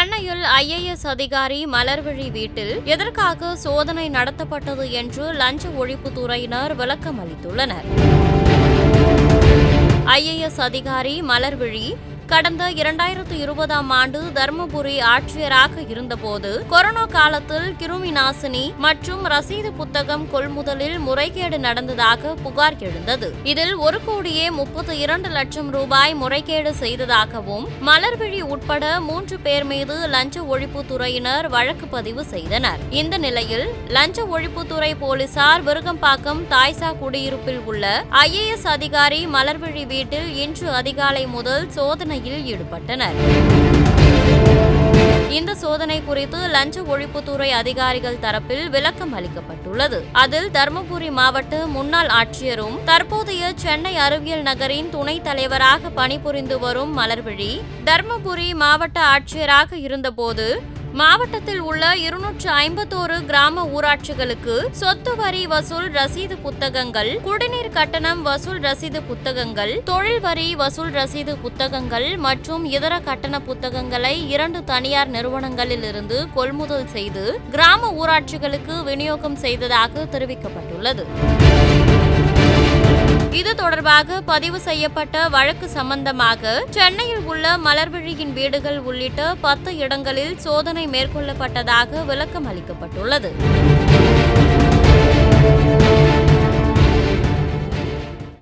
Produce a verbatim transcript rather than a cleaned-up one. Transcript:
சென்னையில் ஐ A S அதிகாரி மலர்விழி வீட்டில் எதற்காக சோதனை நடத்தப்பட்டது என்று லஞ்ச ஒழிப்புத்துறையினர் விளக்கம் அளித்துள்ளனர். ஐ ஏ எஸ் அதிகாரி மலர்விழி கடந்த இரண்டாயிரத்து இருபதாம் ஆண்டு தர்மபுரி ஆட்சியராக இருந்தபோது கொரோனா காலத்தில் கிருமி நாசினி மற்றும் ரசீது புத்தகம் கொள்முதலில் முறைகேடு நடந்ததாக புகார் எழுந்தது. இதில் ஒரு கோடியே முப்பத்தி இரண்டு லட்சம் ரூபாய் முறைகேடு செய்ததாகவும் மலர்விழி உட்பட மூன்று பேர் மீது லஞ்ச ஒழிப்புத்துறையினர் வழக்கு பதிவு செய்தனர். இந்த நிலையில் லஞ்ச ஒழிப்புத்துறை போலீசார் விருகம்பாக்கம் தாய்சா குடியிருப்பில் உள்ள ஐ ஏ எஸ் அதிகாரி மலர்விழி வீட்டில் இன்று அதிகாலை முதல் சோதனை ஈடுபட்டனர். இந்த சோதனை குறித்து லஞ்ச ஒழிப்புத்துறை அதிகாரிகள் தரப்பில் விளக்கம் அளிக்கப்பட்டுள்ளது. அதில் தர்மபுரி மாவட்ட முன்னாள் ஆட்சியரும் தற்போதைய சென்னை அறிவியல் நகரின் துணைத் தலைவராக பணிபுரிந்து வரும் மலர்விழி தர்மபுரி மாவட்ட ஆட்சியராக இருந்தபோது மாவட்டத்தில் உள்ள இருநூற்று ஐம்பத்தோரு கிராம ஊராட்சிகளுக்கு சொத்து வரி வசூல் ரசீது புத்தகங்கள், குடிநீர் கட்டணம் வசூல் ரசீது புத்தகங்கள், தொழில் வரி வசூல் ரசீது புத்தகங்கள் மற்றும் இதர கட்டண புத்தகங்களை இரண்டு தனியார் நிறுவனங்களில் இருந்து கொள்முதல் செய்து கிராம ஊராட்சிகளுக்கு விநியோகம் செய்ததாக தெரிவிக்கப்பட்டுள்ளது. இது தொடர்பாக பதிவு செய்யப்பட்ட வழக்கு சம்பந்தமாக சென்னையில் உள்ள மலர்விழியின் வீடுகள் உள்ளிட்ட பத்து இடங்களில் சோதனை மேற்கொள்ளப்பட்டதாக விளக்கம் அளிக்கப்பட்டுள்ளது.